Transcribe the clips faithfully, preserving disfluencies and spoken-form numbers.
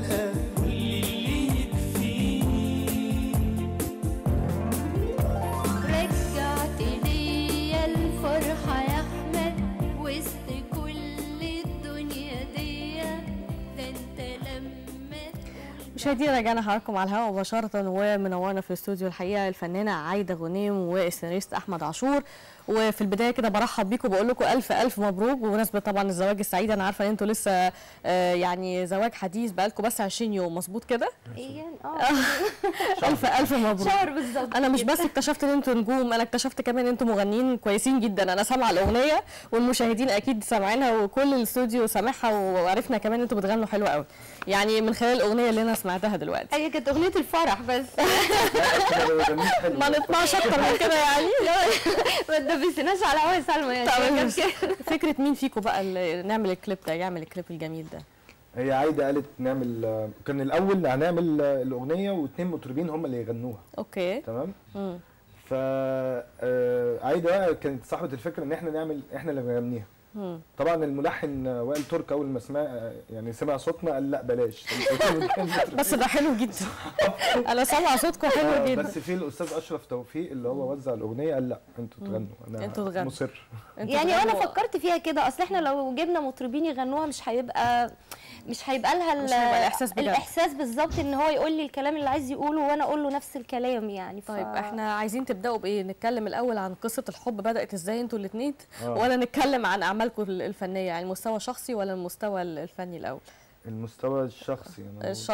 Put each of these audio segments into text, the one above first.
ألقى كل اللي يكفيني. رجعت ليا الفرحة يا أحمد وسط كل الدنيا دي، ده أنت لما مشاهدينا رجعنا حضراتكم على الهواء مباشرة ومنورنا في الاستوديو الحقيقة الفنانة عايدة غنيم والسيناريست أحمد عاشور. وفي البدايه كده برحب بيكم وبقول لكم الف الف مبروك بمناسبه طبعا الزواج السعيد. انا عارفه ان انتوا لسه آه يعني زواج حديث بقالكم بس عشرين يوم مظبوط كده؟ ايه اه الف الف مبروك. شهر بالظبط. انا مش بس اكتشفت ان انتوا نجوم، انا اكتشفت كمان ان انتوا مغنيين كويسين جدا. انا سامعه الاغنيه والمشاهدين اكيد سامعينها وكل الاستوديو سامعها، وعرفنا كمان ان انتوا بتغنوا حلو قوي يعني من خلال الاغنيه اللي انا سمعتها دلوقتي. هي كانت اغنيه الفرح بس ما نطلعش اكتر من كده يعني. ما تدبسناش على هوا سلمى يعني. فكره مين فيكم بقى اللي نعمل الكليب ده، يعمل الكليب الجميل ده؟ هي عايده قالت نعمل، كان الاول هنعمل الاغنيه واثنين مطربين هم اللي يغنوها. اوكي تمام. امم ف عايده كانت صاحبه الفكره ان احنا نعمل احنا اللي نغنيها. طبعا الملحن وائل ترك اول ما سمع يعني سمع صوتنا قال لا بلاش. بس ده حلو جدا. انا سامعه صوتكم حلو جدا. بس في الاستاذ اشرف توفيق اللي هو وزع الاغنيه قال لا انتوا تغنوا، انا انتوا تغنوا مصر. يعني انا فكرت فيها كده، اصل احنا لو جبنا مطربين يغنوها مش هيبقى مش هيبقى لها مش هيبقى الاحساس بجد. الاحساس بالظبط ان هو يقول لي الكلام اللي عايز يقوله وانا اقول له نفس الكلام يعني. ف... طيب احنا عايزين تبداوا بايه؟ نتكلم الاول عن قصه الحب بدات ازاي انتوا الاثنين، ولا نتكلم عن اعمالكم الفنيه يعني المستوى الشخصي ولا المستوى الفني الاول؟ المستوى الشخصي انا الش...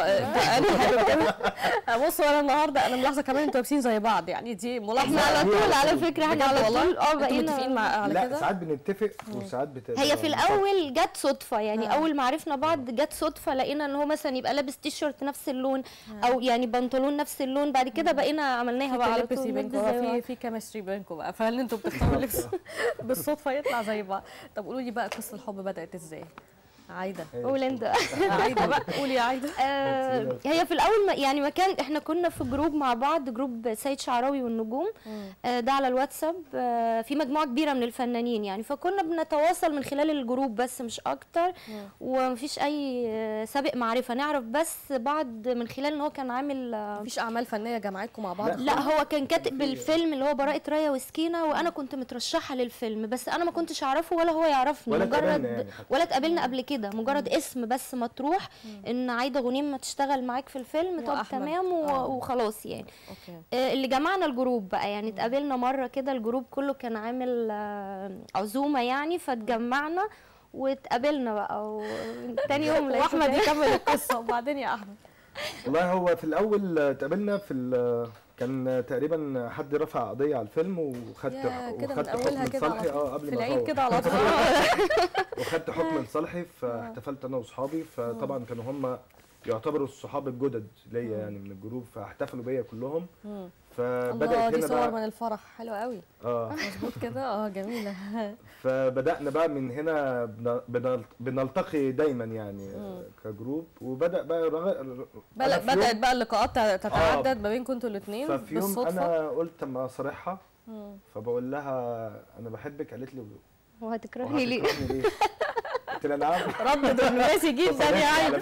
بصوا انا النهارده انا ملاحظه كمان انتوا لابسين زي بعض يعني، دي ملاحظه. احنا على طول على فكره احنا على طول اه بقينا متفقين مع على كده. لا ساعات بنتفق وساعات بت... هي في الاول جت صدفه يعني. آه. اول ما عرفنا بعض جت صدفه، لقينا ان هو مثلا يبقى لابس تي شيرت نفس اللون آه. او يعني بنطلون نفس اللون، بعد كده بقينا عملناها بقى على طول. في في كيمستري بينكم بقى، فهل انتوا بتختاروا اللبس بالصدفه يطلع زي بعض؟ طب قولوا لي بقى قصه الحب بدات ازاي؟ عايده قول انت. عايده بقى قولي يا عايده. آه هي في الاول ما يعني ما كان احنا كنا في جروب مع بعض، جروب سيد شعراوي والنجوم. آه ده على الواتساب. آه في مجموعه كبيره من الفنانين يعني، فكنا بنتواصل من خلال الجروب بس مش اكتر، ومفيش اي آه سابق معرفه، نعرف بس بعض من خلال ان هو كان عامل آه مفيش اعمال فنيه جمعتكم مع بعض؟ لا, لا هو كان كاتب الفيلم اللي هو براءة رايا وسكينه، وانا كنت مترشحه للفيلم بس انا ما كنتش اعرفه ولا هو يعرفني، ولا مجرد يعني ولا اتقابلنا قبل كده، مجرد مم. اسم بس مطروح مم. ان عايده غنيم ما تشتغل معاك في الفيلم. طب تمام وخلاص يعني. أوكي. آه اللي جمعنا الجروب بقى يعني، اتقابلنا مره كده الجروب كله كان عامل آه عزومه يعني، فاتجمعنا واتقابلنا بقى وتاني يوم واحمد يكمل القصه. وبعدين يا احمد والله هو في الاول اتقابلنا في كان تقريبا حد رفع قضيه على الفيلم وخدت وخدت حكم لصالحي اه قبل ما في العيد كده على طول. وخدت حكم لصالحي، فاحتفلت انا واصحابي، فطبعا كانوا هم يعتبروا الصحاب الجدد ليا يعني من الجروب، فاحتفلوا بيا كلهم. فبدات هنا دي صور بقى من الفرح حلوه قوي. اه مظبوط كده اه جميله. فبدانا بقى من هنا بنلتقي دايما يعني مم. كجروب، وبدا بقى رغ... بدات بقى اللقاءات تتعدد آه. ما بينكم انتوا الاثنين ففي يوم انا قلت اما اصارحها فبقول لها انا بحبك، قالت لي وهتكرهني ليه؟ قلت لها نعم. رد دبلوماسي جدا يا عيني.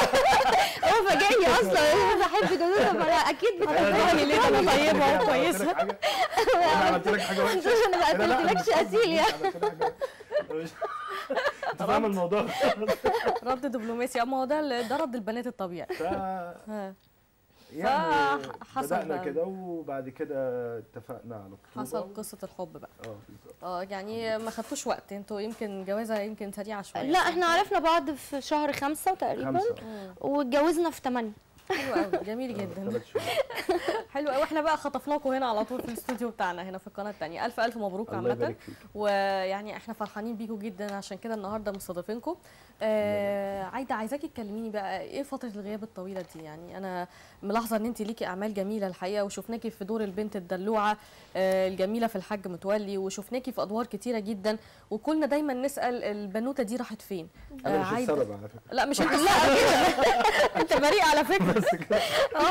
هو فاجئني اصلا انا بحبك، انا اكيد بتكرهني ليه؟ انا طيبه وكويسه. انا عملت لك حاجه وحشه؟ انا ما قتلتلكش قتيل يعني. انت فاهم الموضوع. رد دبلوماسي، اما هو ده ده رد البنات الطبيعي. يعني بدأنا كده وبعد كده اتفقنا على الخطوبة. حصل قصة الحب بقى. اه بالظبط. اه يعني ما خدتوش وقت، انتوا يمكن جوازة يمكن سريعة شوية. لا احنا عرفنا بعض في شهر خمسة تقريبا واتجوزنا في ثمانية. حلو قوي جميل جدا. حلو قوي. واحنا بقى خطفناكم هنا على طول في الاستوديو بتاعنا هنا في القناه الثانيه. الف الف مبروك عامه، ويعني احنا فرحانين بيكم جدا عشان كده النهارده مستضيفينكم. آه عايده عايزاكي تكلميني بقى ايه فتره الغياب الطويله دي؟ يعني انا ملاحظه ان انت ليكي اعمال جميله الحقيقه، وشفناكي في دور البنت الدلوعه آه الجميله في الحاج متولي، وشفناكي في ادوار كتيره جدا، وكلنا دايما نسال البنوته دي راحت فين؟ آه انا مش السبب على فكره. لا مش انت، لا انت بريء على فكره. بس كده اه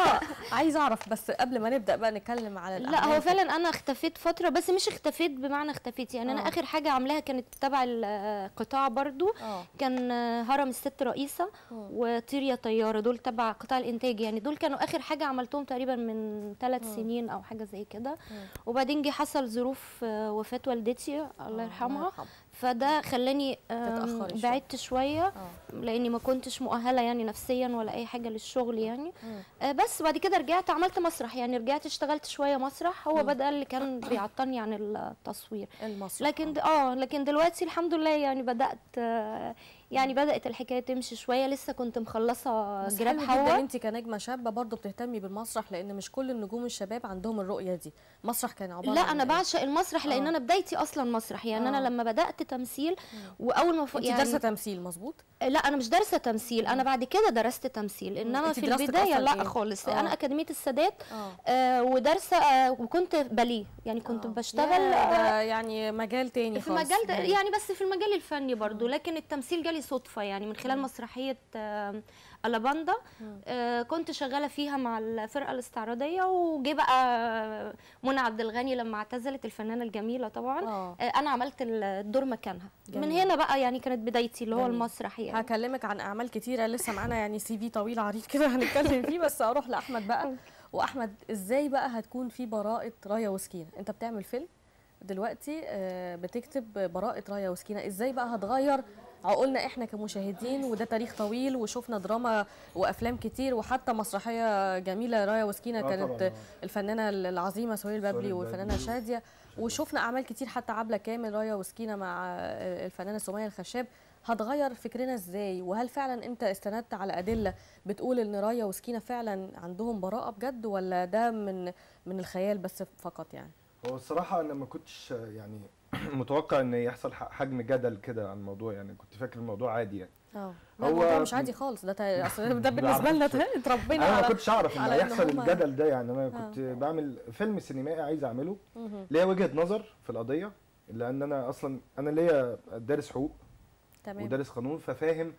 عايزه اعرف بس قبل ما نبدا بقى نتكلم على لا هو فعلا انا اختفيت فتره، بس مش اختفيت بمعنى اختفيت يعني. انا آه. اخر حاجه عاملاها كانت تبع القطاع برضو، اه كان هرم الست رئيسه وطير يا طياره، دول تبع قطاع الانتاج يعني. دول كانوا اخر حاجه عملتهم تقريبا من ثلاث سنين او حاجه زي كده. وبعدين جه حصل ظروف وفاه والدتي الله يرحمها، فده خلاني آم، تتأخري شوية. بعدت شويه اه لاني ما كنتش مؤهله يعني نفسيا ولا اي حاجه للشغل يعني. آه، بس بعد كده رجعت عملت مسرح يعني، رجعت اشتغلت شويه مسرح، هو بدا اللي كان بيعطلني عن التصوير. المسرح لكن د- اه لكن دلوقتي الحمد لله يعني بدات آه، يعني بدات الحكايه تمشي شويه. لسه كنت مخلصه بس جراب حلو جدا حوا. انت كنجمه شابه برضو بتهتمي بالمسرح، لان مش كل النجوم الشباب عندهم الرؤيه دي. مسرح كان عباره لا عن انا إيه؟ بعشق المسرح لان آه. انا بدايتي اصلا مسرح يعني. آه. انا لما بدات تمثيل واول ما ف... انت يعني دارسه تمثيل مظبوط؟ لا انا مش دارسه تمثيل، انا بعد كده درست تمثيل، انما انت في دراستك البدايه أصلاً لا إيه؟ خالص. آه. انا اكاديميه السادات اه آه ودارسه آه وكنت باليه يعني، كنت آه. بشتغل يا آه ده يعني مجال تاني في خالص. مجال ده يعني، بس في المجال الفني برضو. لكن التمثيل جالي صدفه يعني من خلال مسرحيه آه الاباندا. آه كنت شغاله فيها مع الفرقه الاستعراضيه، وجي بقى منى عبد الغني لما اعتزلت، الفنانه الجميله طبعا. اه آه انا عملت الدور مكانها. جميل. من هنا بقى يعني كانت بدايتي اللي هو جميل. المسرح يعني. هكلمك عن اعمال كتيره لسه معانا يعني، سي في طويل عريض كده هنتكلم فيه، بس اروح لاحمد بقى. واحمد ازاي بقى هتكون في براءه رايا وسكينه؟ انت بتعمل فيلم دلوقتي آه، بتكتب براءه رايا وسكينه، ازاي بقى هتغير عقولنا احنا كمشاهدين؟ وده تاريخ طويل وشفنا دراما وافلام كتير وحتى مسرحيه جميله رايا وسكينه آه كانت طبعاً، آه. الفنانه العظيمه سهير البابلي سهير والفنانه البابلي. شاديه، وشفنا اعمال كتير حتى عبله كامل رايا وسكينه مع آه، الفنانه سميه الخشاب. هتغير فكرنا ازاي؟ وهل فعلا انت استندت على ادله بتقول ان رايا وسكينه فعلا عندهم براءه بجد، ولا ده من من الخيال بس فقط يعني؟ هو الصراحه انا ما كنتش يعني متوقع ان يحصل ح- حجم جدل كده عن الموضوع يعني. كنت فاكر الموضوع عادي يعني. اه لا هو الموضوع مش عادي خالص، ده تا- أصل ده بالنسبه لنا بالعكس. اتربينا انا ما على كنتش اعرف ان على إن هيحصل هما- الجدل ده يعني. انا كنت بعمل فيلم سينمائي عايز اعمله، مهم. ليا وجهه نظر في القضيه، لان انا اصلا انا ليا دارس حقوق تمام. ودارس قانون، ففاهم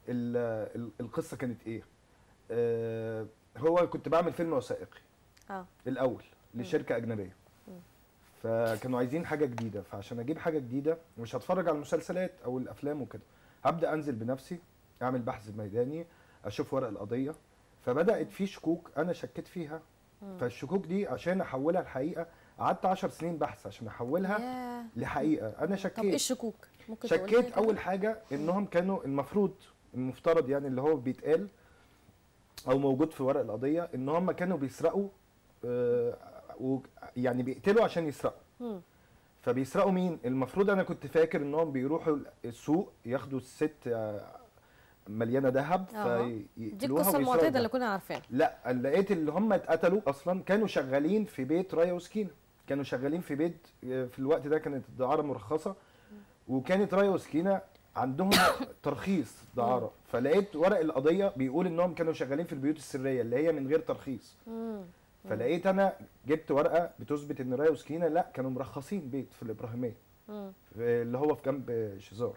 ال- ال- القصه كانت ايه. آه، هو كنت بعمل فيلم وثائقي اه الاول لشركه اجنبيه، فكانوا عايزين حاجه جديده. فعشان اجيب حاجه جديده مش هتفرج على المسلسلات او الافلام وكده، هبدا انزل بنفسي اعمل بحث ميداني، اشوف ورق القضيه. فبدات في شكوك انا شكيت فيها، فالشكوك دي عشان احولها لحقيقه قعدت عشر سنين بحث عشان احولها ياه. لحقيقه. انا طب ايه شكيت الشكوك؟ ممكن تقولي لي شكيت كده؟ اول حاجه انهم كانوا المفروض المفترض يعني اللي هو بيتقال او موجود في ورق القضيه ان هم كانوا بيسرقوا آه، و- يعني بيقتلوا عشان يسرقوا. مم. فبيسرقوا مين؟ المفروض انا كنت فاكر انهم بيروحوا السوق ياخدوا الست آه، مليانه ذهب آه. فيقتلوها دي القصه ويسرقوا المعتاده الذهب. اللي كنا عارفينها. لا لقيت اللي هم اتقتلوا اصلا كانوا شغالين في بيت رايا وسكينه، كانوا شغالين في بيت آه، في الوقت ده كانت الدعاره مرخصه، وكانت رايا وسكينه عندهم ترخيص دعاره. فلقيت ورق القضيه بيقول انهم كانوا شغالين في البيوت السريه اللي هي من غير ترخيص. مم. فلقيت انا جبت ورقه بتثبت ان رايا وسكينه لا كانوا مرخصين بيت في الابراهيميه مم. في- اللي هو في جنب شيزار.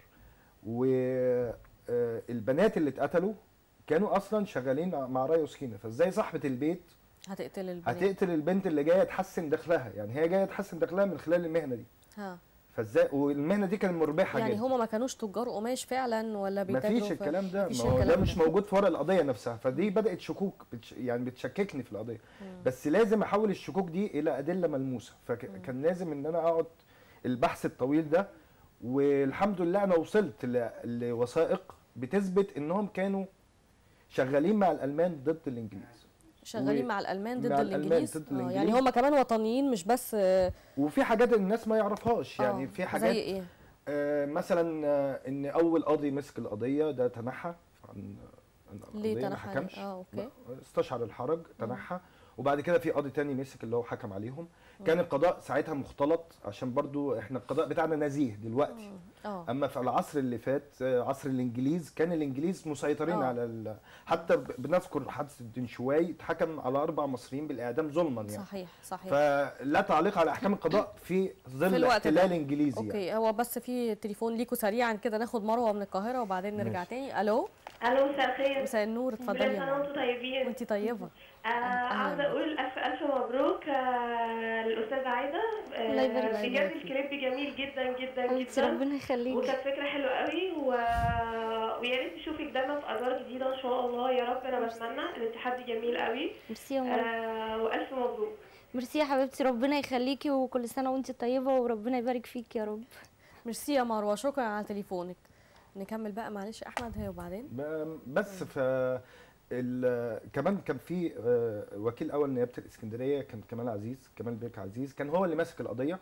والبنات اللي اتقتلوا كانوا اصلا شغالين مع رايا وسكينه. فازاي صاحبه البيت هتقتل البنات؟ هتقتل البنت اللي جايه تحسن دخلها؟ يعني هي جايه تحسن دخلها من خلال المهنه دي. ها فازاي؟ والمهنه دي كانت مربحه يعني جدا. هما ما كانوش تجار قماش فعلا ولا بيتاجروا؟ مفيش في- الكلام ده، مفيش ما هو ده الكلام مش موجود في ورق القضيه نفسها. فدي بدات شكوك بتش يعني بتشككني في القضيه. بس لازم احول الشكوك دي الى ادله ملموسه، فكان لازم ان انا اقعد البحث الطويل ده. والحمد لله انا وصلت ل- لوثائق بتثبت انهم كانوا شغالين مع الالمان ضد الانجليز. شغالين و- مع الالمان ضد مع الألمان الانجليز؟ ضد آه، الإنجليز. يعني هما كمان وطنيين مش بس آه، وفي حاجات الناس ما يعرفهاش يعني. آه، في حاجات زي ايه؟ آه مثلا آه ان اول قاضي مسك القضيه ده تنحى عن عن ليه القضية، ما تنحى؟ حكمش. اه اوكي. استشعر الحرج تنحى. وبعد كده في قاضي تاني مسك اللي هو حكم عليهم. كان القضاء ساعتها مختلط عشان برضو احنا القضاء بتاعنا نزيه دلوقتي. اه اما في العصر اللي فات آه، عصر الانجليز كان الانجليز مسيطرين آه. على ال... حتى ب- بنذكر حادثه دنشواي اتحكم على اربع مصريين بالاعدام ظلما يعني. صحيح صحيح. فلا تعليق على احكام القضاء في ظل في الوقت احتلال ده. انجليزي اوكي يعني. هو بس في تليفون ليكوا سريعا كده، ناخد مروه من القاهره وبعدين نرجع ماشي. تاني. الو الو، مساء الخير. مساء النور، كل اتفضلي يا سنه مروه. وانتم طيبين. وانتي طيبه. آه أهلاً عاوزه بك. اقول الف الف مبروك آه للاستاذه عايده. آه الله يبارك فيك. بجد الكليب جميل جدا جدا حبيبتي جدا، ربنا يخليكي. وكانت فكره حلوه قوي و... ويا ريت نشوفك دايما في ادوار جديده ان شاء الله يا رب. انا بتمنى الاتحاد جميل قوي. ميرسي يا مروه. آه والف مبروك. ميرسي يا حبيبتي، ربنا يخليكي وكل سنه وانت طيبه وربنا يبارك فيك يا رب. ميرسي يا مروه، شكرا على تليفونك. نكمل بقى معلش احمد هي وبعدين. ب- بس ف ال- كمان كان في آه، وكيل اول نيابه الاسكندريه كان كمال عزيز، كمال بيك عزيز، كان هو اللي ماسك القضيه.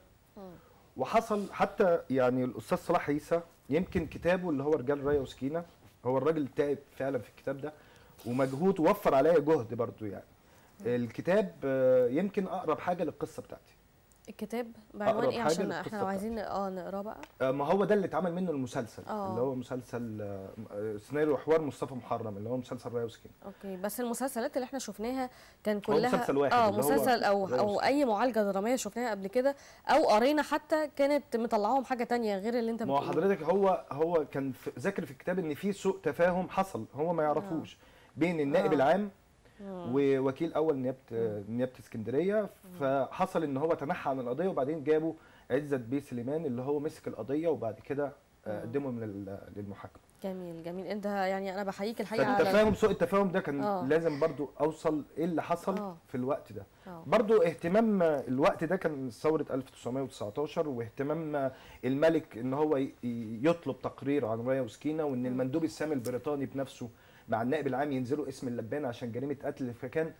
وحصل حتى يعني الاستاذ صلاح عيسى يمكن كتابه اللي هو رجال رايه وسكينه، هو الراجل تعب فعلا في الكتاب ده ومجهود ووفر عليا جهد برضو يعني. الكتاب آه، يمكن اقرب حاجه للقصه بتاعتي. الكتاب بعنوان أقرب ايه حاجة عشان للقصة احنا لو عايزين اه نقراه بقى؟ آه، ما هو ده اللي اتعمل منه المسلسل آه. اللي هو مسلسل آه، آه، سيناريو وحوار مصطفى محرم اللي هو مسلسل رايه وسكينه. اوكي بس المسلسلات اللي احنا شفناها كان هو كلها مسلسل واحد اه اللي هو مسلسل او ريا او وسكينة. اي معالجه دراميه شفناها قبل كده او قرينا حتى كانت مطلعاهم حاجه تانية غير اللي انت ما هو بتقوله. حضرتك هو هو كان في- ذاكر في الكتاب ان في سوء تفاهم حصل هو ما يعرفوش بين النائب آه. العام ووكيل اول نيابه نيابه اسكندريه. فحصل ان هو تنحى عن القضيه وبعدين جابوا عزت بيه سليمان اللي هو مسك القضيه وبعد كده آه، قدمه لل- للمحاكمه. جميل جميل. انت يعني انا بحييك الحقيقه على فالتفاهم سوء التفاهم ده كان آه. لازم برضو اوصل ايه اللي حصل آه. في الوقت ده. آه. برضو اهتمام الوقت ده كان ثوره ألف وتسعمائة وتسعتاشر واهتمام الملك ان هو ي- يطلب تقرير عن رايه وسكينه وان المندوب السامي البريطاني بنفسه مع النائب العام ينزلوا اسم اللبان عشان جريمه قتل. فكان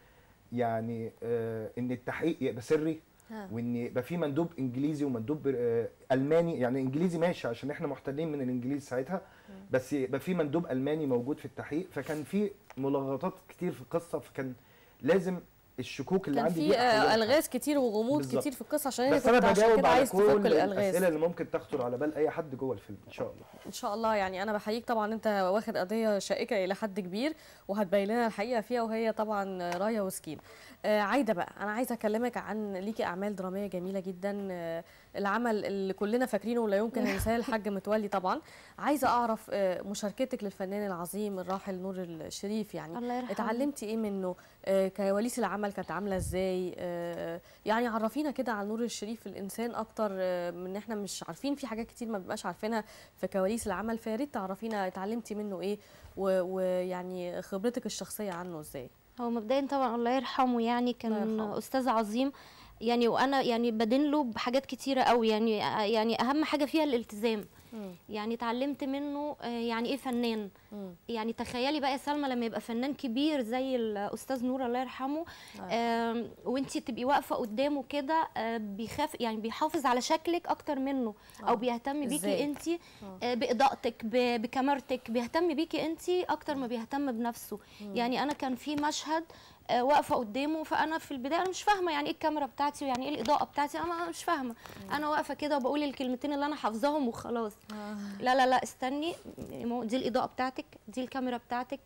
يعني آه ان التحقيق يبقى سري ها. وان يبقى في مندوب انجليزي ومندوب آه الماني. يعني انجليزي ماشي عشان احنا محتلين من الانجليز ساعتها، بس يبقى في مندوب الماني موجود في التحقيق. فكان في ملغطات كتير في القصه، فكان لازم الشكوك اللي كان عندي في دي أحلها. آه، الغاز كتير وغموض بالظبط. كتير في القصه عشان هي بس انا كنت عشان بجاوب كده على عايز تفك كل الالغاز. الاسئله اللي ممكن تخطر على بال اي حد جوه الفيلم ان شاء الله. ان شاء الله. يعني انا بحييك طبعا، انت واخد قضيه شائكه الى حد كبير وهتبين لنا الحقيقه فيها وهي طبعا رايه وسكين. آه عايده بقى، انا عايزه اكلمك عن ليكي اعمال دراميه جميله جدا. آه العمل اللي كلنا فاكرينه ولا يمكن ننساه الحاج متولي طبعا. عايزه اعرف آه مشاركتك للفنان العظيم الراحل نور الشريف، يعني الله يرحمه. اتعلمتي ايه منه؟ آه كواليس العمل كانت عامله ازاي؟ آه يعني عرفينا كده عن نور الشريف الانسان اكتر آه من احنا مش عارفين، في حاجات كتير ما بنبقاش عارفينها في كواليس العمل، فيا ريت تعرفينا اتعلمتي منه ايه و- ويعني خبرتك الشخصيه عنه ازاي؟ هو مبدئيا طبعا الله يرحمه، يعني كان الله يرحمه. استاذ عظيم يعني، وانا يعني بدين له بحاجات كتيره قوي يعني. يعني اهم حاجه فيها الالتزام. مم. يعني اتعلمت منه آه، يعني ايه فنان. مم. يعني تخيلي بقى يا سلمى لما يبقى فنان كبير زي الاستاذ نور الله يرحمه، آه وانتي تبقي واقفه قدامه كده، آه بيخاف يعني بيحافظ على شكلك اكتر منه، او آه. بيهتم بيكي إزاي؟ انتي آه. آه باضاءتك ب- بكاميرتك، بيهتم بيكي انتي اكتر ما بيهتم بنفسه. يعني انا كان في مشهد آه، واقفه قدامه، فانا في البدايه انا مش فاهمه يعني ايه الكاميرا بتاعتي ويعني ايه الاضاءه بتاعتي، انا مش فاهمه. انا واقفه كده وبقول الكلمتين اللي انا حافظاهم وخلاص. لا لا لا استني، مو- دي الاضاءه بتاعتك، دي الكاميرا بتاعتك،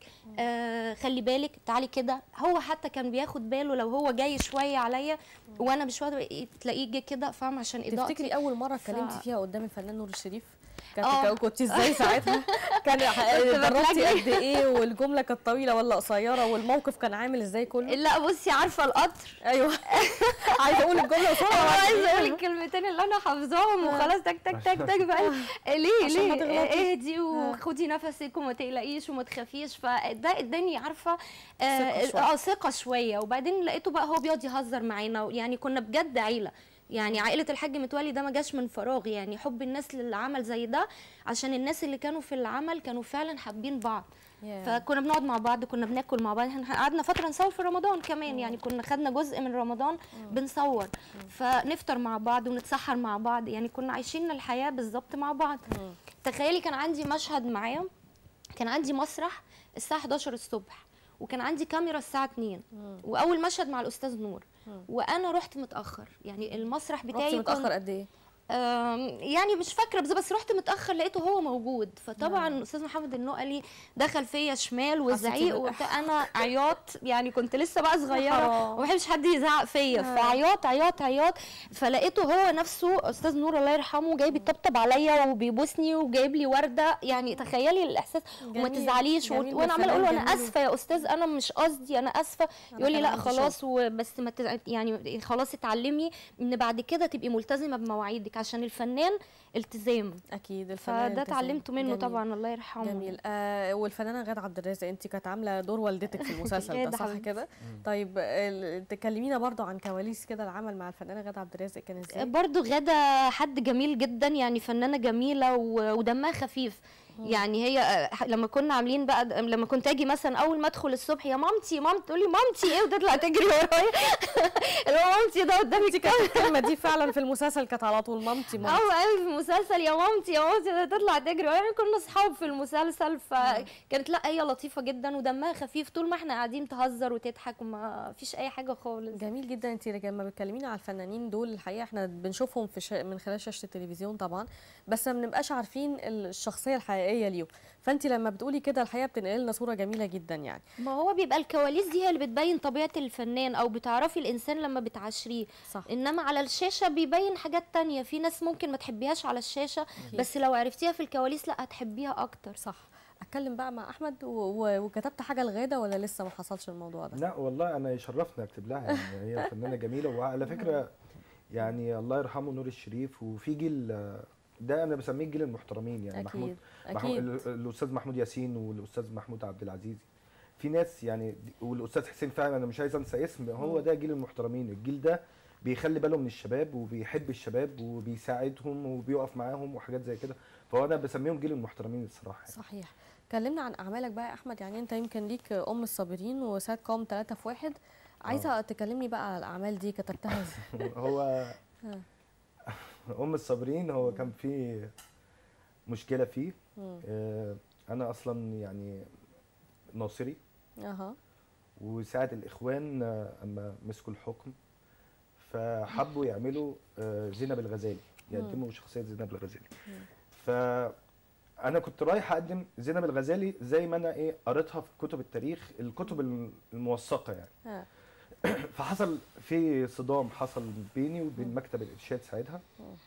آه خلي بالك، تعالي كده. هو حتى كان بياخد باله لو هو جاي شويه عليا وانا مش واخده بالي، تلاقيه جه كده فاهم عشان اضاءتي. تفتكري اول مره ف- اتكلمتي فيها قدام الفنان نور الشريف آه. كانت كنت ازاي ساعتها؟ كان دربتي بتلاقي- قد ايه والجمله كانت طويله ولا قصيره والموقف كان عامل ازاي كله؟ لا بصي، عارفه القطر، ايوه عايزه اقول الجمله انا بسرعه. عايزه اقول الكلمتين اللي انا حافظاهم وخلاص، تك تك تك تك بقى. ليه عشان ما ليه تغلطيش. اهدي وخدي نفسك وما تقلقيش وما تخافيش. فده اداني عارفه ثقة شوية. اه ثقه شويه. وبعدين لقيته بقى هو بيقعد يهزر معانا، يعني كنا بجد عيله. يعني عائله الحاج متولي ده ما جاش من فراغ، يعني حب الناس للعمل زي ده عشان الناس اللي كانوا في العمل كانوا فعلا حابين بعض. ياه. فكنا بنقعد مع بعض، كنا بناكل مع بعض. احنا قعدنا فتره نصور في رمضان كمان، يعني كنا خدنا جزء من رمضان بنصور، فنفطر مع بعض ونتسحر مع بعض. يعني كنا عايشين الحياه بالظبط مع بعض. تخيلي كان عندي مشهد معاه، كان عندي مسرح الساعه حداشر الصبح وكان عندي كاميرا الساعه اتنين، واول مشهد مع الاستاذ نور، وانا رحت متاخر. يعني المسرح بتاعي رحتي كنت- متاخر قد ايه؟ آم، يعني مش فاكره بس بس رحت متاخر لقيته هو موجود، فطبعا استاذ محمد النقلي دخل فيا شمال وزعيق وبتاع، انا عياط يعني كنت لسه بقى صغيره حرام. وما بحبش حد يزعق فيا، فعياط عياط عياط، فلقيته هو نفسه استاذ نور الله يرحمه جاي بيطبطب عليا وبيبوسني وجايب لي ورده، يعني تخيلي الاحساس وما جميل. تزعليش، جميل، وانا عماله ده اقول له فنان انا جميل. اسفه يا استاذ انا مش قصدي انا اسفه، يقول لي كان لا عندي خلاص وبس ما تز... يعني خلاص اتعلمي ان بعد كده تبقي ملتزمه بمواعيدك عشان الفنان التزام، اكيد الفنان فده التزام. اتعلمته منه جميل. طبعا الله يرحمه. جميل. آه والفنانه غادة عبد الرازق انت كانت عامله دور والدتك في المسلسل ده غادة صح حبيبتي. كده؟ طيب ال- تكلمينا برضو عن كواليس كده العمل مع الفنانه غادة عبد الرازق كان ازاي؟ برضو غادة حد جميل جدا، يعني فنانة جميلة و- ودمها خفيف. يعني هي آه، لما كنا عاملين بقى لما كنت اجي مثلا اول ما ادخل الصبح يا مامتي مامتي تقول لي مامتي ايه وتطلع تجري ورايا اللي هو مامتي ده قدامي انت كانت الكلمه دي فعلا في المسلسل كانت على طول مامتي مامتي. او قوي في المسلسل يا مامتي يا مامتي ده تطلع تجري ورايا، كنا اصحاب في المسلسل، فكانت لا هي لطيفة جدا ودمها خفيف طول ما احنا قاعدين تهزر وتضحك وما فيش اي حاجة خالص. جميل جدا. انت لما بتكلمينا على الفنانين دول الحقيقه احنا بنشوفهم في شا... من خلال شاشه التلفزيون طبعا، بس ما بنبقاش عارفين الشخصيه الحقيقيه ليهم، فانت لما بتقولي كده الحقيقه بتنقل لنا صوره جميله جدا يعني. ما هو بيبقى الكواليس دي هي اللي بتبين طبيعة الفنان او بتعرفي الانسان لما بتعاشريه، صح. انما على الشاشة بيبين حاجات تانية، في ناس ممكن ما تحبيهاش على الشاشة أكيد. بس لو عرفتيها في الكواليس لا هتحبيها اكتر. صح. اتكلم بقى مع احمد و... و... وكتبت حاجه لغاده ولا لسه ما حصلش الموضوع ده؟ لا والله انا يشرفنا اكتب لها، يعني هي فنانه جميله، وعلى فكره يعني الله يرحمه نور الشريف، وفي جيل ده انا بسميه الجيل المحترمين، يعني محمود اكيد محمود اكيد. الاستاذ محمود ياسين والاستاذ محمود عبد العزيز، في ناس يعني، والاستاذ حسين فعلا انا مش عايز انسى اسم، هو ده جيل المحترمين. الجيل ده بيخلي باله من الشباب وبيحب الشباب وبيساعدهم وبيقف معاهم وحاجات زي كده، فهو انا بسميهم جيل المحترمين الصراحه يعني. صحيح. كلمنا عن اعمالك بقى يا احمد، يعني انت يمكن ليك ام الصابرين وسات كوم ثلاثة في واحد، عايزه تكلمني بقى على الاعمال دي كتبتها ازاي؟ هو ام الصابرين هو كان في مشكله فيه، آه انا اصلا يعني ناصري، اها، وساعة الاخوان آه، اما مسكوا الحكم فحبوا يعملوا آه زينب الغزالي، يقدموا شخصيه زينب الغزالي. فانا كنت رايح اقدم زينب الغزالي زي ما انا ايه قريتها في كتب التاريخ، الكتب الموثقه يعني. ها. فحصل في صدام حصل بيني وبين مكتب الارشاد ساعتها.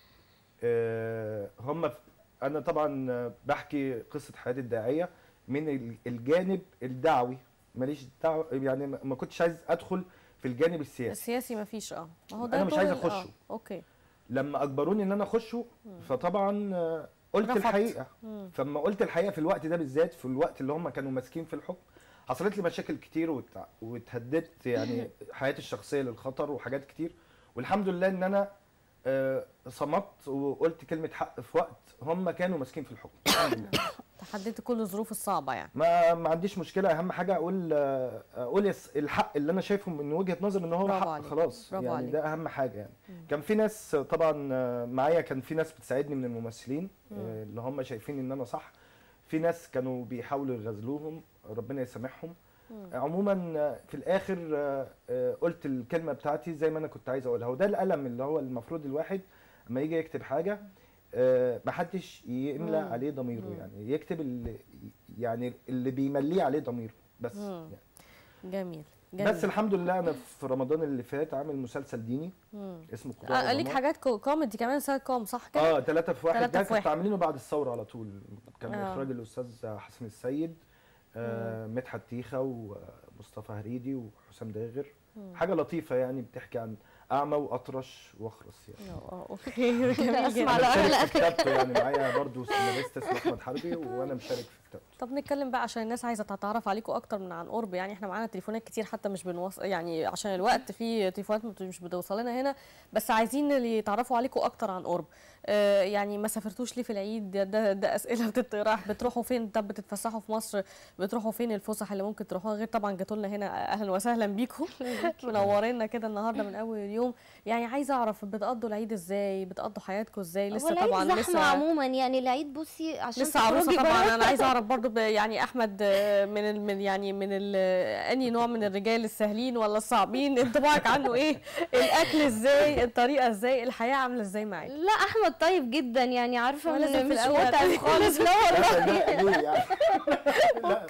آه هم انا طبعا بحكي قصه حياه الداعيه من الجانب الدعوي، ماليش دعوه يعني، ما كنتش عايز ادخل في الجانب السياسي. السياسي ما فيش اه ما هو ده انا مش دور عايز ال- اخشه. آه. اوكي. لما اجبروني ان انا اخشه فطبعا آه، قلت رفضت. الحقيقه. مم. فلما قلت الحقيقه في الوقت ده بالذات، في الوقت اللي هم كانوا ماسكين في الحكم، حصلت لي مشاكل كتير وت- واتهددت يعني حياتي الشخصيه للخطر وحاجات كتير، والحمد لله ان انا آه، صمت وقلت كلمه حق في وقت هم كانوا ماسكين في الحكم. الحمد لله. تحديت كل الظروف الصعبه يعني. ما ما عنديش مشكله، اهم حاجه اقول آه، اقول يس- الحق اللي انا شايفه من وجهه نظري ان هو برافو حق عليك. خلاص، برافو يعني عليك. ده اهم حاجه يعني. كان في ناس طبعا آه، معايا، كان في ناس بتساعدني من الممثلين آه، اللي هم شايفين ان انا صح، في ناس كانوا بيحاولوا يغزلوهم ربنا يسامحهم. عموما آه، في الاخر آه، آه، قلت الكلمه بتاعتي زي ما انا كنت عايز اقولها، وده القلم اللي هو المفروض الواحد لما يجي يكتب حاجه آه، محدش يملى مم. عليه ضميره، مم. يعني يكتب اللي يعني اللي بيمليه عليه ضميره بس. مم. يعني. جميل. جميل. بس الحمد لله انا في رمضان اللي فات عامل مسلسل ديني مم. اسمه قضاء آه ليك العظماء. حاجات كو- كوميدي كمان سات كوم صح كده؟ اه ثلاثة في واحد، تلاتة ده في كنت واحد. عاملينه بعد الثورة على طول، كان آه. اخراج الاستاذ حسن السيد، آه مدحت تيخة ومصطفى هريدي وحسام داغر. حاجة لطيفة يعني، بتحكي عن اعمى واطرش واخرس يعني. اه اوكي. جميل اسمع جدا. على انا مشارك لا. في كتابته يعني، معايا برضه سيناريست اسمه احمد حربي وانا مشارك في كتابته. طب نتكلم بقى عشان الناس عايزه تتعرف عليكم اكتر من عن قرب، يعني احنا معانا تليفونات كتير حتى مش بنوصل يعني عشان الوقت، في تليفونات مش بتوصل لنا هنا، بس عايزين اللي يتعرفوا عليكم اكتر عن قرب. آه يعني ما سافرتوش ليه في العيد؟ ده ده, ده اسئله بتطرح. بتروحوا فين؟ طب بتتفسحوا في مصر؟ بتروحوا فين الفسح اللي ممكن تروحوها غير طبعا جاتوا لنا هنا اهلا وسهلا بيكم منورينا كده النهارده من اول اليوم. يعني عايزه اعرف بتقضوا العيد ازاي، بتقضوا حياتكم ازاي؟ لسه هو طبعا العيد زحمه لسه عموما، يعني العيد بصي عشان لسه عروسه تخرجي طبعا. بره. انا عايزه اعرف برضو ب- يعني احمد آه، من ال من يعني من ال انهي نوع من الرجال، السهلين ولا الصعبين؟ انطباعك عنه ايه؟ الاكل ازاي، الطريقه ازاي، الحياه عامله ازاي معاك؟ لا احمد طيب جدا، يعني عارفه هو لازم في مش الأول متعب خالص. لا والله لا ليه يعني؟ لا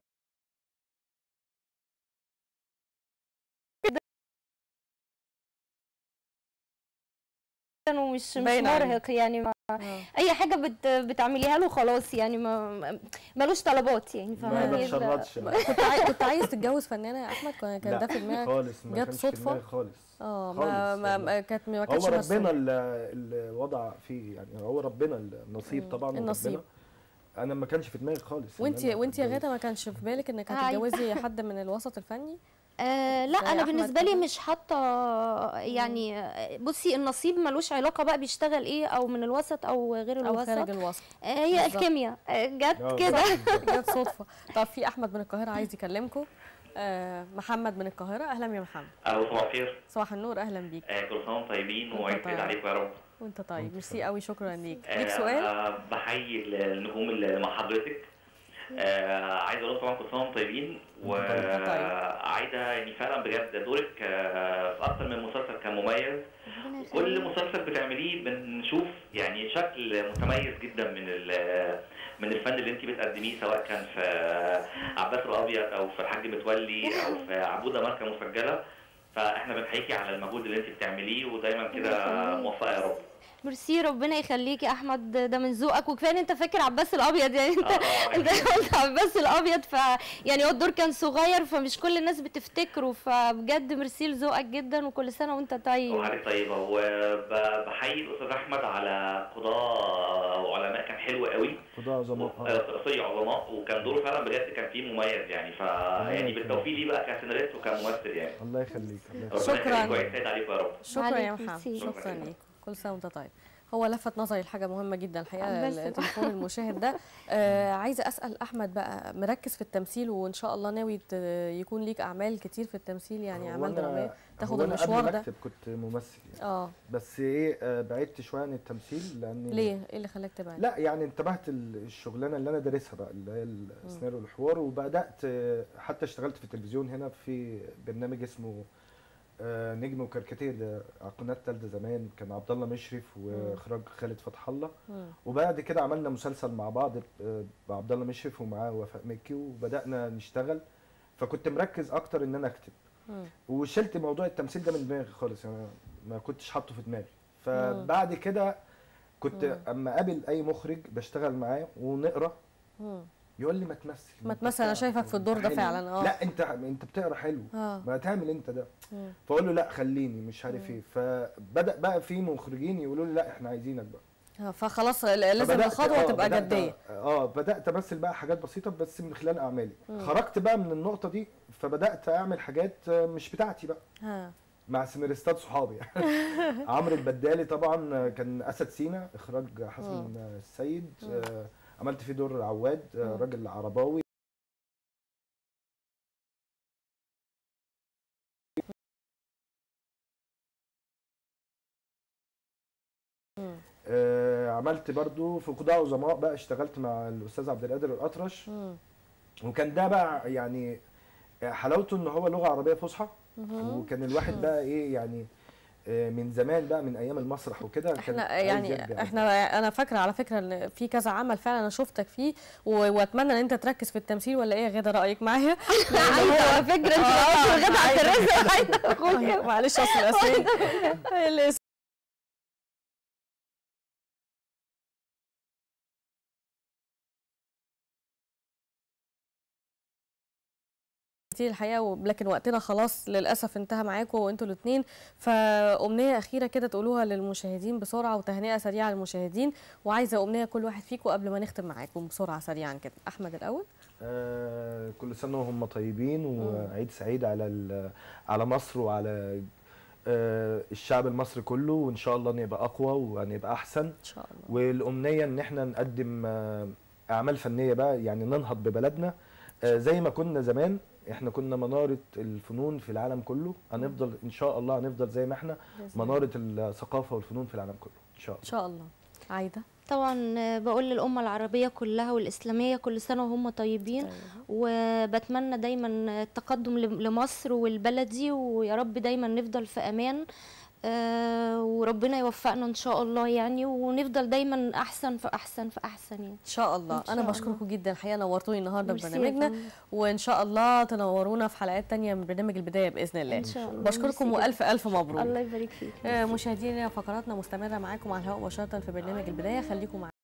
ومش مش باين عليه. مرهق يعني، ما آه. اي حاجه بت بتعمليها له خلاص، يعني ما ملوش طلبات يعني، ما فاهماني؟ بتشرطش. كنت عايز كنت عايز تتجوز فنانه يا احمد؟ كان كان لا ده في دماغك؟ خالص، ما جت كانش في صدفة؟ دماغي خالص. اه خالص ما ما والله. ما كانت ما هو كانتش ربنا مسؤولة. اللي اللي وضع فيه، يعني هو ربنا النصيب طبعا. النصيب. وربنا. انا ما كانش في دماغي خالص. إن وانت أنا وانت يا أتجوز. غاده ما كانش في بالك انك هاي. هتتجوزي حد من الوسط الفني؟ آه لا زي انا أحمد بالنسبه لي كده؟ مش حاطه يعني، آه، بصي النصيب ملوش علاقه بقى بيشتغل ايه، او من الوسط او غير او الوسط. خارج الوسط؟ آه هي بالظبط. الكيمياء آه، آه، جت كده. بالظبط. جت صدفه. طب في احمد من القاهره عايز يكلمكم. آه محمد من القاهره، اهلا يا محمد. ألو صباح الخير. صباح النور، اهلا بيك. آه، كل سنة وانتم طيبين وانت وعيد سعيد طيب. عليكم يا رب. وانت طيب، وانت ميرسي طيب. قوي، شكرا ليك. آه، ليك سؤال؟ آه، بحيي النجوم اللي مع حضرتك. آه، عايز اقول لكم طبعا كل سنة وانتم طيبين، وعايزة يعني فعلا بجد دورك آه، في أكتر من مسلسل كان مميز. كل مسلسل بتعمليه بنشوف يعني شكل متميز جدا من ال- من الفن اللي انت بتقدميه، سواء كان في عباس الابيض او في الحاج متولي او في عبوده ماركه مسجله. فاحنا بنحييكي على المجهود اللي انت بتعمليه، ودايما كده موفقه يا رب. ميرسي، ربنا يخليك يا احمد، ده من ذوقك، وكفايه ان انت فاكر عباس الابيض، يعني انت آه، انت قلت عباس الابيض، ف يعني هو الدور كان صغير فمش كل الناس بتفتكره، فبجد ميرسي لذوقك جدا، وكل سنه وانت طيب. وحضرتك طيبه. وبحيي الاستاذ احمد على قضاء وعلماء، كان حلو قوي. قضاء عظماء. آه. قصي عظماء، وكان دوره فعلا بجد كان فيه مميز يعني. ف يعني بالتوفيق ليه بقى كسيناريست وكممثل يعني. الله يخليك. الله يخليك. ربنا شكراً. يخليك ويعيد سعيد عليكم يا رب. شكرا يا عليك، محمد، ميرسي. شكرا ليك، كل سنه وانت طيب. هو لفت نظري لحاجه مهمه جدا الحقيقه، عباس. التليفون المشاهد ده. آه عايزه اسال احمد بقى، مركز في التمثيل وان شاء الله ناوي ت- يكون ليك اعمال كتير في التمثيل، يعني هو اعمال أنا- دراميه تاخد هو أنا المشوار قبل ما ده؟ أكتب كنت ممثل يعني. اه بس ايه، آه، بعدت شويه عن التمثيل لان ليه؟ ايه اللي خلاك تبعد؟ لا يعني انتبهت ال- الشغلانه اللي انا دارسها بقى، اللي هي السيناريو والحوار، وبدات آه، حتى اشتغلت في التلفزيون هنا في برنامج اسمه آه، نجم وكاريكاتير، ده على قناه تالتة زمان، كان عبد الله مشرف واخراج خالد فتح الله. مم. وبعد كده عملنا مسلسل مع بعض ب- بعبد الله مشرف ومعاه وفاء مكي، وبدانا نشتغل، فكنت مركز اكتر ان انا اكتب، مم. وشلت موضوع التمثيل ده من دماغي خالص، يعني ما كنتش حاطه في دماغي. فبعد كده كنت مم. اما اقابل اي مخرج بشتغل معاه ونقرا، مم. يقول لي ما تمثل، ما أنت تمثل، أنا بتعرف، شايفك في الدور ده حلو. فعلا. اه لا انت انت بتقرا حلو، اه ما تعمل انت ده. مم. فاقول له لا خليني مش عارف ايه، فبدا بقى في مخرجين يقولوا لي لا احنا عايزينك بقى. آه، فخلاص ل- لازم فبدأت- الخطوه آه، تبقى بدأت- جديه. اه بدات امثل بقى حاجات بسيطه بس من خلال اعمالي. مم. خرجت بقى من النقطه دي، فبدات اعمل حاجات آه، مش بتاعتي بقى ها مع سيناريستات صحابي يعني. عمرو البدالي طبعا كان اسد سينا، اخراج حسن السيد، آه، عملت فيه دور عواد، آه، راجل عرباوي. آه، عملت برضو في قضاء عظماء بقى، اشتغلت مع الاستاذ عبد القادر الاطرش، مم. وكان ده بقى يعني حلاوته ان هو لغه عربيه فصحى، وكان الواحد بقى ايه يعني آه، من زمان بقى من ايام المسرح وكده كان احنا عايز يعني يرجع. احنا انا فاكره على فكره ان في كذا عمل فعلا انا شفتك فيه، و- واتمنى ان انت تركز في التمثيل، ولا ايه يا غاده رايك معايا؟ عايزه على فكره انت آه، لو غدا على عايزة. الترابيزه عايزه اخويا. معلش اصل الاسئله الاسم كتير الحقيقه، و- لكن وقتنا خلاص للاسف انتهى معاكم وانتوا الاثنين. فامنيه اخيره كده تقولوها للمشاهدين بسرعه، وتهنئه سريعه للمشاهدين، وعايزه امنيه كل واحد فيكم قبل ما نختم معاكم بسرعه سريعا كده. احمد الاول. آه، كل سنه وهم طيبين، وعيد سعيد على ال- على مصر وعلى آه، الشعب المصري كله، وان شاء الله نبقى اقوى ونبقى احسن. ان شاء الله. والامنيه ان احنا نقدم آه، اعمال فنيه بقى، يعني ننهض ببلدنا آه، زي ما كنا زمان. احنا كنا مناره الفنون في العالم كله، هنفضل ان شاء الله هنفضل زي ما احنا مناره الثقافه والفنون في العالم كله ان شاء الله. ان شاء الله. عايده؟ طبعا بقول للأمة العربية كلها والإسلامية كل سنة وهم طيبين. طيب. وبتمنى دايما التقدم لمصر والبلدي، ويا رب دايما نفضل في أمان، آه وربنا يوفقنا ان شاء الله يعني، ونفضل دايما احسن فاحسن فاحسن يعني ان شاء الله. انا بشكركم جدا الحقيقه، نورتوني النهارده في ميرسي برنامجنا، وان شاء الله تنورونا في حلقات تانية من برنامج البدايه باذن الله. ان شاء الله. بشكركم والف الف مبروك. الله يبارك فيك. آه مشاهدينا فقراتنا مستمره معاكم على الهواء مباشره في برنامج البدايه، خليكم معانا.